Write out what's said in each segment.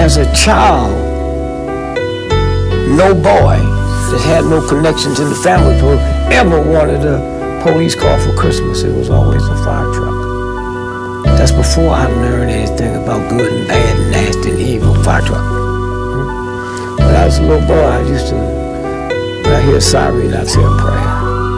as a child, no boy that had no connections in the family ever wanted a police car for Christmas. It was always a fire truck. That's before I learned anything about good and bad and nasty and evil. Fire truck. When I was a little boy, I used to, when I hear a siren, I'd say a prayer.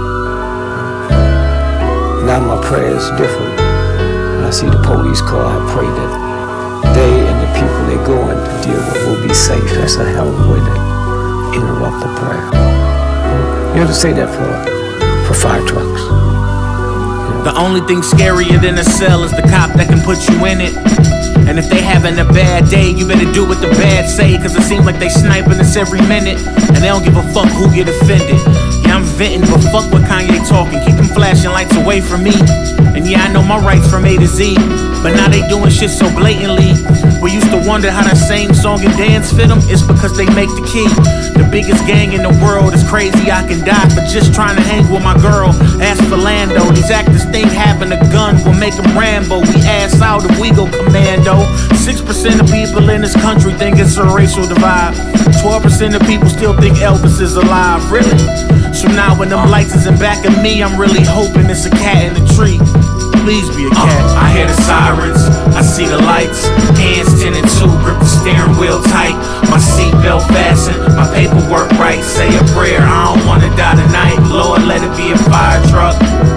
Now my prayer is different. When I see the police car, I pray that they and the people they're going to deal with will be safe. That's a hell of a way to interrupt the prayer. You have to say that for fire trucks. The only thing scarier than a cell is the cop that can put you in it. And if they having a bad day, you better do what the bad say, cause it seems like they sniping us every minute, and they don't give a fuck who get offended. Yeah, I'm venting, but fuck what Kanye talking. Keep them flashing lights away from me. And yeah, I know my rights from A to Z, but now they doing shit so blatantly. We used to wonder how that same song and dance fit them. It's because they make the key. The biggest gang in the world is crazy. I can die for just trying to hang with my girl. Ask for Lando. These actors think having a gun will make them Rambo. We ass out if we go commando. 6% of people in this country think it's a racial divide. 12% of people still think Elvis is alive. Really? So now when them lights is in back of me, I'm really hoping it's a cat in the tree. Please be a cat. I hear the sirens, I see the lights. Hands 10 and 2, grip the steering wheel tight. My seatbelt fastened, my paperwork right. Say a prayer, I don't wanna die tonight. Lord, let it be a fire truck.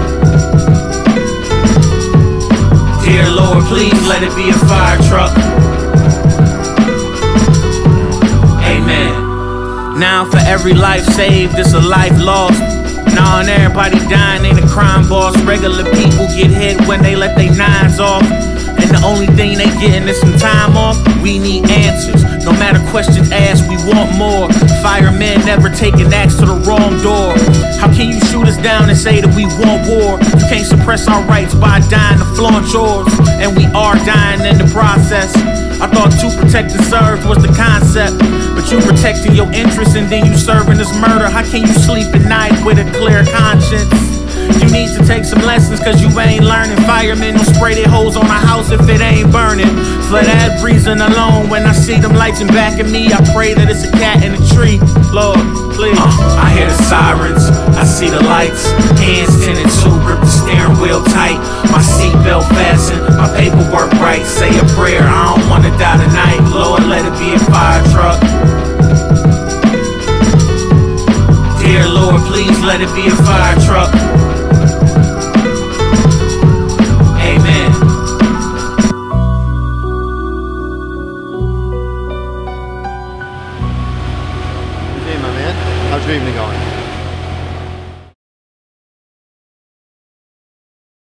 Dear Lord, please let it be a fire truck. Amen. Now for every life saved, it's a life lost. Nah, and everybody dying ain't a crime boss. Regular people get hit when they let their nines off, and the only thing they getting is some time off. We need answers. No matter questions asked, we want more. Firemen never take an axe to the wrong door. How can you shoot us down and say that we want war? You can't suppress our rights by dying to flaunt yours, and we are dying in the process. I thought to protect and serve was the concept, but you protecting your interests and then you serving this murder. How can you sleep at night with a clear conscience? You need to take some lessons, cause you ain't learning. Firemen don't spray their hose on a house if it ain't burning. For that reason alone, when I see them lights in back of me, I pray that it's a cat in a tree. Lord, please. I hear the sirens, I see the lights. Hands 10 and 2, grip the steering wheel tight. My seatbelt fastened, my paperwork right. Say a prayer, I don't wanna die tonight. Lord, let it be a fire truck. Dear Lord, please let it be a fire truck. Amen. Good day, my man. How's your evening going?